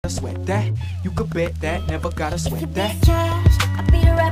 sweat that. You could bet that, never gotta If you sweat be that. the cash, I'll be the